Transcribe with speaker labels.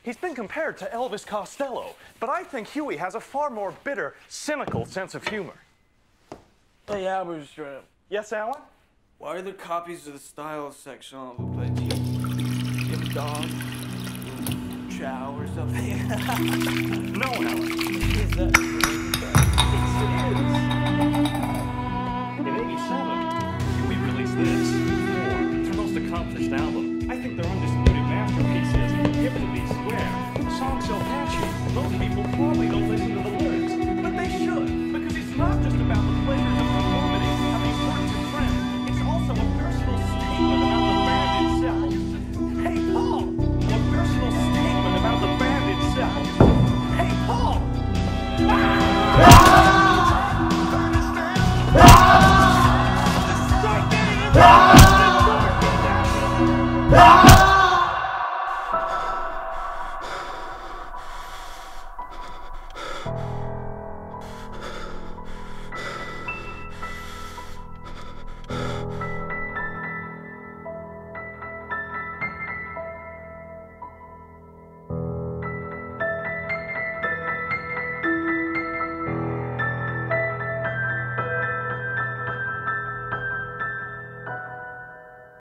Speaker 1: He's been compared to Elvis Costello, but I think Huey has a far more bitter, cynical sense of humor.
Speaker 2: Hey, Halberstram.
Speaker 1: Yes, Alan?
Speaker 2: Why are there copies of the style section on the plate? Do you have a dog? Chow or something?
Speaker 1: No, Alan.
Speaker 2: Is that
Speaker 1: In '87, Huey released this, their most accomplished album. I think they're undisputed masterpieces. Given square, the song's so catchy, most people probably don't listen to the words. But they should, because it's not just about the pleasures of conformity and the importance of friends. It's also a personal statement about the band itself. Hey, Paul! A personal statement about the band itself. Hey, Paul! Start getting it!